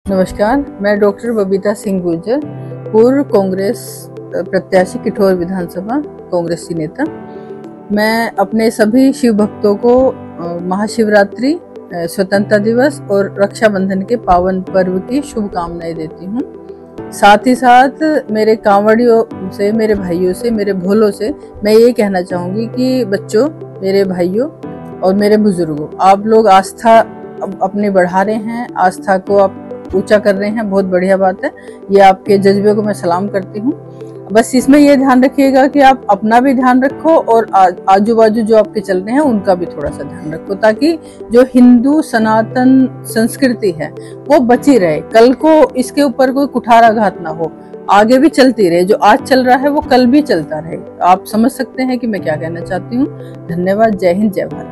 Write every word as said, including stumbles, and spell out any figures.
नमस्कार, मैं डॉक्टर बबीता सिंह गुर्जर, पूर्व कांग्रेस प्रत्याशी किठौर विधानसभा कांग्रेस की नेता। मैं अपने सभी शिव भक्तों को महाशिवरात्रि, स्वतंत्रता दिवस और रक्षाबंधन के पावन पर्व की शुभकामनाएं देती हूँ। साथ ही साथ मेरे कांवड़ियों से, मेरे भाइयों से, मेरे भोलों से मैं ये कहना चाहूँगी कि बच्चों, मेरे भाइयों और मेरे बुजुर्गों, आप लोग आस्था अपनी बढ़ा रहे हैं, आस्था को आप ऊंचा कर रहे हैं, बहुत बढ़िया बात है। ये आपके जज्बे को मैं सलाम करती हूँ। बस इसमें ये ध्यान रखिएगा कि आप अपना भी ध्यान रखो और आजू बाजू जो आपके चल रहे हैं उनका भी थोड़ा सा ध्यान रखो, ताकि जो हिंदू सनातन संस्कृति है वो बची रहे, कल को इसके ऊपर कोई कुठाराघात ना हो, आगे भी चलती रहे। जो आज चल रहा है वो कल भी चलता रहे। आप समझ सकते हैं कि मैं क्या कहना चाहती हूँ। धन्यवाद। जय हिंद, जय भारत।